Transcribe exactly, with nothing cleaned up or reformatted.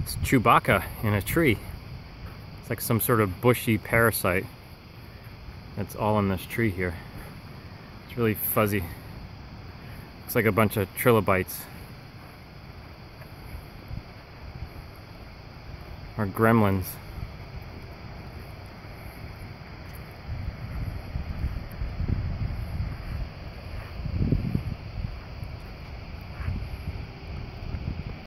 It's Chewbacca in a tree. It's like some sort of bushy parasite that's all in this tree here. It's really fuzzy. Looks like a bunch of trilobites. Or gremlins.